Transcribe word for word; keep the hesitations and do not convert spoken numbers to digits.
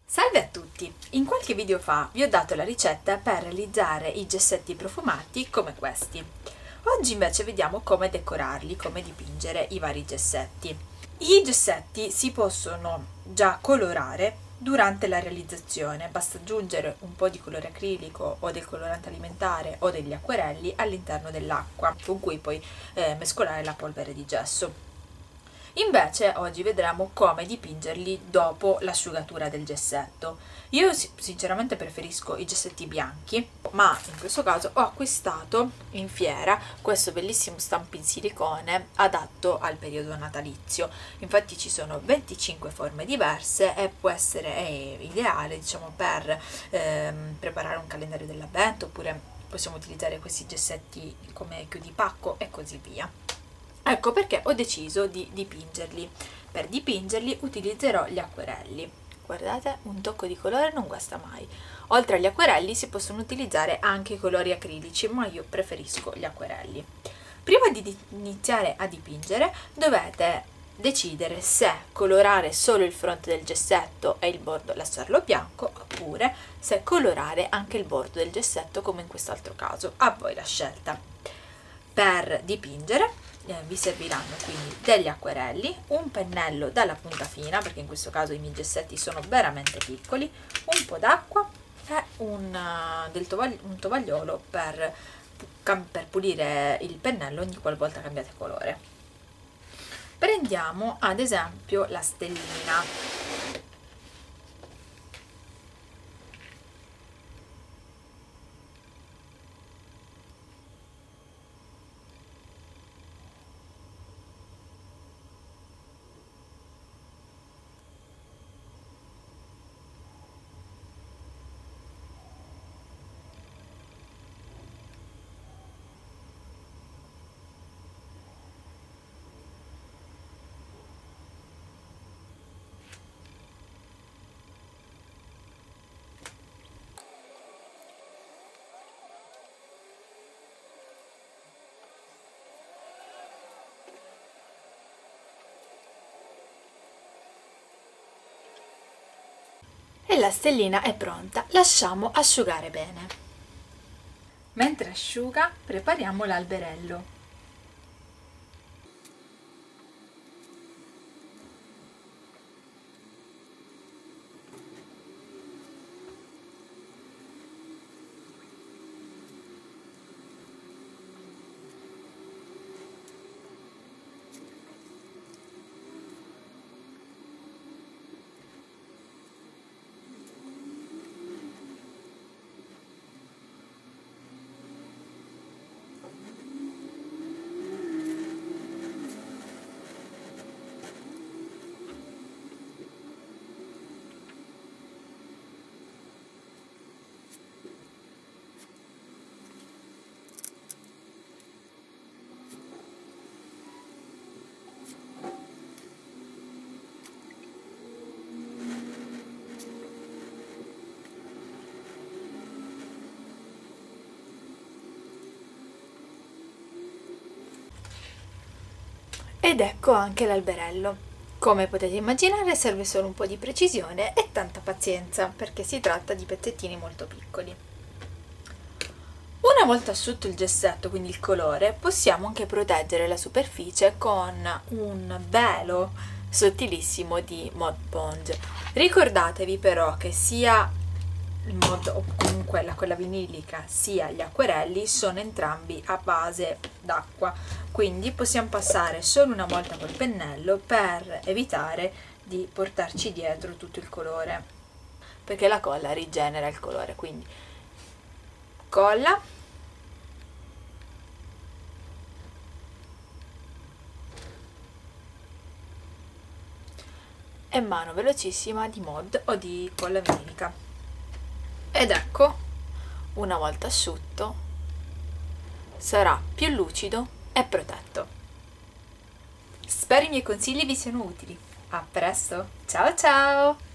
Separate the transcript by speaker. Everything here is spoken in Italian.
Speaker 1: Salve a tutti! In qualche video fa vi ho dato la ricetta per realizzare i gessetti profumati come questi. Oggi invece vediamo come decorarli, come dipingere i vari gessetti. I gessetti si possono già colorare durante la realizzazione, basta aggiungere un po' di colore acrilico o del colorante alimentare o degli acquerelli all'interno dell'acqua con cui poi eh, mescolare la polvere di gesso. Invece oggi vedremo come dipingerli dopo l'asciugatura del gessetto. Io sinceramente preferisco i gessetti bianchi, ma in questo caso ho acquistato in fiera questo bellissimo stampo in silicone adatto al periodo natalizio. Infatti ci sono venticinque forme diverse e può essere è ideale, diciamo, per ehm, preparare un calendario dell'avvento, oppure possiamo utilizzare questi gessetti come chiudipacco e così via. Ecco perché ho deciso di dipingerli. Per dipingerli utilizzerò gli acquerelli. Guardate, un tocco di colore non guasta mai. Oltre agli acquerelli si possono utilizzare anche i colori acrilici, ma io preferisco gli acquerelli. Prima di iniziare a dipingere dovete decidere se colorare solo il fronte del gessetto e il bordo lasciarlo bianco, oppure se colorare anche il bordo del gessetto come in quest'altro caso. A voi la scelta. Per dipingere Eh, vi serviranno quindi degli acquerelli, un pennello dalla punta fina, perché in questo caso i miei gessetti sono veramente piccoli, un po' d'acqua e un, uh, del tovagli un tovagliolo per, per pulire il pennello ogni qualvolta cambiate colore. Prendiamo ad esempio la stellina. E la stellina è pronta, lasciamo asciugare bene. Mentre asciuga prepariamo l'alberello. Ed ecco anche l'alberello. Come potete immaginare serve solo un po' di precisione e tanta pazienza, perché si tratta di pezzettini molto piccoli. Una volta asciutto il gessetto, quindi il colore, possiamo anche proteggere la superficie con un velo sottilissimo di Mod Podge. Ricordatevi però che sia il mod o comunque la colla vinilica sia gli acquerelli sono entrambi a base d'acqua, quindi possiamo passare solo una volta col pennello per evitare di portarci dietro tutto il colore, perché la colla rigenera il colore. Quindi colla, e mano velocissima di mod o di colla vinilica. Ed ecco, una volta asciutto, sarà più lucido e protetto. Spero i miei consigli vi siano utili. A presto, ciao ciao!